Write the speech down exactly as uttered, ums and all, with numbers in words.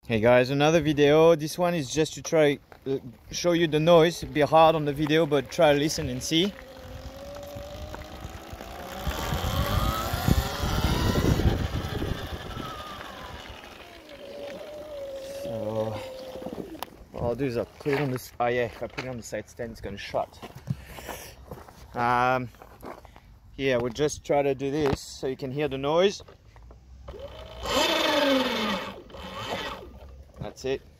Hey guys, another video. This one is just to try uh, show you the noise. It'll be hard on the video, but try to listen and see. So what I'll do is I'll put it on this. Oh yeah, if I put it on the side stand, it's gonna shut. Um, yeah, we'll just try to do this so you can hear the noise. That's it.